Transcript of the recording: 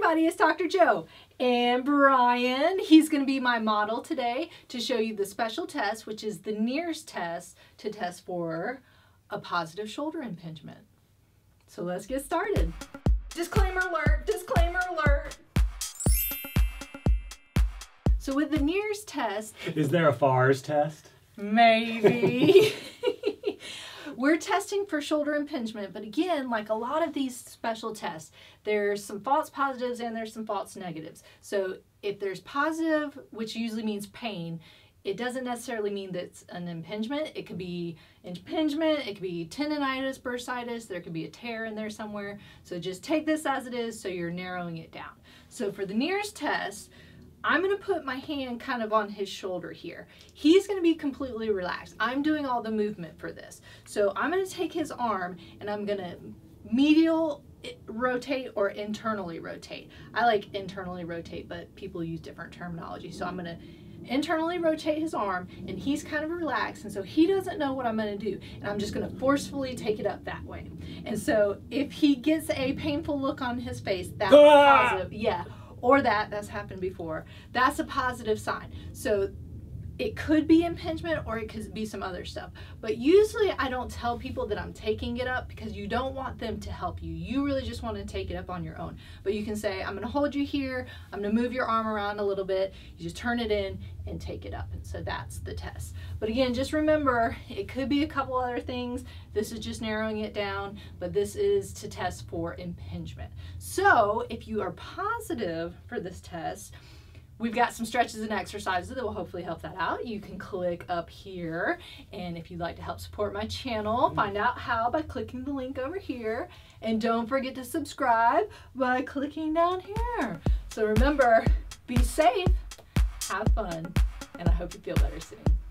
everybody, it's Dr. Joe and Brian. He's going to be my model today to show you the special test, which is the Neer Test, to test for a positive shoulder impingement. So let's get started. Disclaimer alert, disclaimer alert. So with the Neer Test... Is there a FARS test? Maybe. We're testing for shoulder impingement, but again, like a lot of these special tests, there's some false positives and there's some false negatives. So if there's positive, which usually means pain, it doesn't necessarily mean that it's an impingement. It could be impingement, it could be tendonitis, bursitis, there could be a tear in there somewhere. So just take this as it is so you're narrowing it down. So for the Neer Test, I'm going to put my hand kind of on his shoulder here. He's going to be completely relaxed. I'm doing all the movement for this. So I'm going to take his arm and I'm going to medial rotate or internally rotate. I like internally rotate, but people use different terminology. So I'm going to internally rotate his arm and he's kind of relaxed, and so he doesn't know what I'm going to do, and I'm just going to forcefully take it up that way. And so if he gets a painful look on his face, that's positive. Yeah. Or that's happened before. That's a positive sign. So it could be impingement or it could be some other stuff. But usually I don't tell people that I'm taking it up because you don't want them to help you. You really just want to take it up on your own. But you can say, I'm going to hold you here. I'm going to move your arm around a little bit. You just turn it in and take it up. And so that's the test. But again, just remember, it could be a couple other things. This is just narrowing it down, but this is to test for impingement. So if you are positive for this test, we've got some stretches and exercises that will hopefully help that out. You can click up here, and if you'd like to help support my channel, find out how by clicking the link over here. And don't forget to subscribe by clicking down here. So remember, be safe, have fun, and I hope you feel better soon.